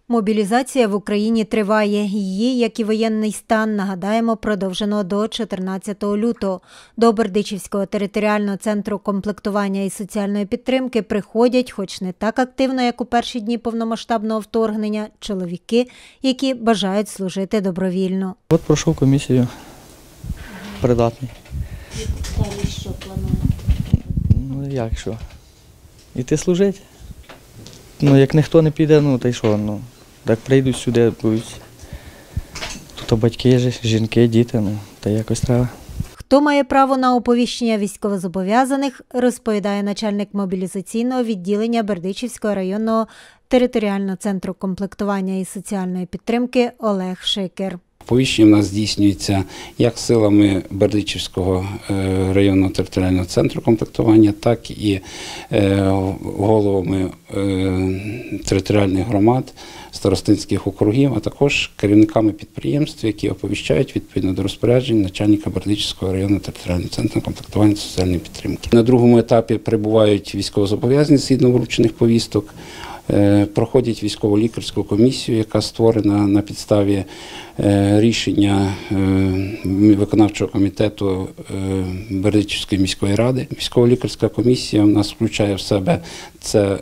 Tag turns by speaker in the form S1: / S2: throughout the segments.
S1: Мобілізація в Україні триває. Її, як і воєнний стан, нагадаємо, продовжено до 14 лютого. До Бердичівського територіального центру комплектування і соціальної підтримки приходять, хоч не так активно, як у перші дні повномасштабного вторгнення, чоловіки, які бажають служити добровільно.
S2: От пройшов комісію, придатний.
S1: Далі що плануєте?
S2: Ну як що? Іти служити? Ну як ніхто не піде, ну та й що, ну. Так прийдуть сюди, будуть. Тут батьки, жінки, діти, ну, та якось треба.
S1: Хто має право на оповіщення військовозобов'язаних, розповідає начальник мобілізаційного відділення Бердичівського районного територіального центру комплектування і соціальної підтримки Олег Шикер.
S3: Оповіщення в нас здійснюється як силами Бердичівського районного територіального центру комплектування, так і головами територіальних громад, старостинських округів, а також керівниками підприємств, які оповіщають відповідно до розпоряджень начальника Бердичівського районного територіального центру комплектування і соціальної підтримки. На другому етапі прибувають військовозобов'язані згідно вручених повісток, проходять військово-лікарську комісію, яка створена на підставі рішення виконавчого комітету Бердичівської міської ради. Військово-лікарська комісія у нас включає в себе це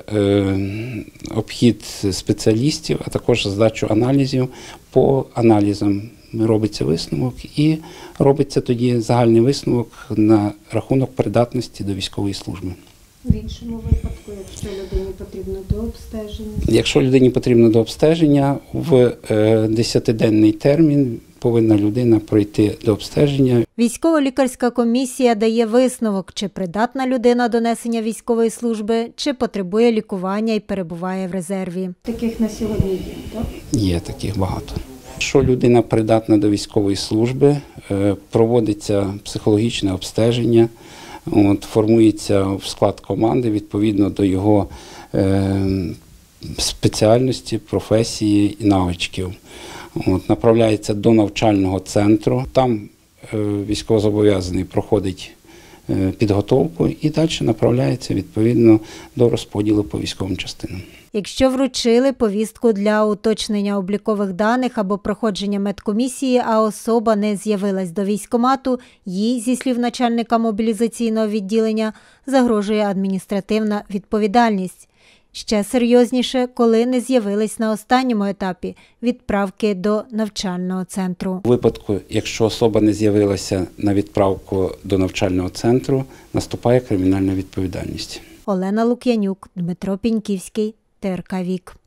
S3: обхід спеціалістів, а також здачу аналізів. По аналізам робиться висновок і робиться тоді загальний висновок на рахунок придатності до військової служби.
S1: В іншому випадку, якщо людині потрібно до обстеження?
S3: Якщо людині потрібно до обстеження, в 10-денний термін повинна людина пройти до обстеження.
S1: Військово-лікарська комісія дає висновок, чи придатна людина до несення військової служби, чи потребує лікування і перебуває в резерві. Таких на сьогодні є, так?
S3: Є таких багато. Якщо людина придатна до військової служби, проводиться психологічне обстеження, формується в склад команди відповідно до його спеціальності, професії і навичків. Направляється до навчального центру, там військовозобов'язаний проходить підготовку і далі направляється відповідно до розподілу по військовим частинам.
S1: Якщо вручили повістку для уточнення облікових даних або проходження медкомісії, а особа не з'явилась до військкомату, їй, зі слів начальника мобілізаційного відділення, загрожує адміністративна відповідальність. Ще серйозніше, коли не з'явились на останньому етапі відправки до навчального центру.
S3: У випадку, якщо особа не з'явилася на відправку до навчального центру, наступає кримінальна відповідальність.
S1: Олена Лук'янюк, Дмитро Піньківський, ТРК Вік.